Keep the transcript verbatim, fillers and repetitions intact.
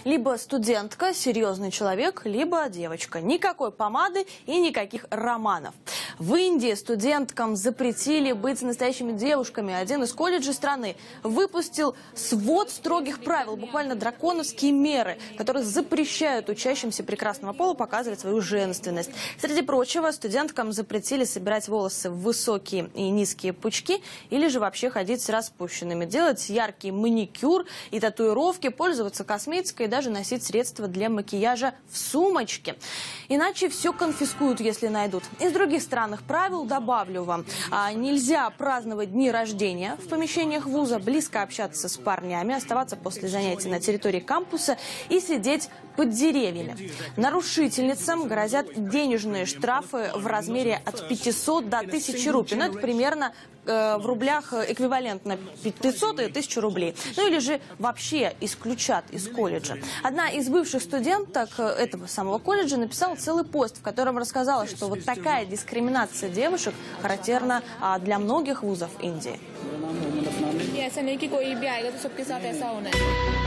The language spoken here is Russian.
Либо студентка, серьезный человек, либо девочка. Никакой помады и никаких романов. В Индии студенткам запретили быть настоящими девушками. Один из колледжей страны выпустил свод строгих правил, буквально драконовские меры, которые запрещают учащимся прекрасного пола показывать свою женственность. Среди прочего, студенткам запретили собирать волосы в высокие и низкие пучки или же вообще ходить с распущенными, делать яркий маникюр и татуировки, пользоваться косметикой и даже носить средства для макияжа в сумочке. Иначе все конфискуют, если найдут. Из других странных правил добавлю вам. А, нельзя праздновать дни рождения в помещениях вуза, близко общаться с парнями, оставаться после занятий на территории кампуса и сидеть под деревьями. Нарушительницам грозят денежные штрафы в размере от пятисот до тысячи рупий. Ну, это примерно э, в рублях эквивалентно пятьсот и тысячу рублей. Ну или же вообще исключат из колледжа. Одна из бывших студенток этого самого колледжа написала целый пост, в котором рассказала, что вот такая дискриминация девушек характерна а, для многих вузов Индии.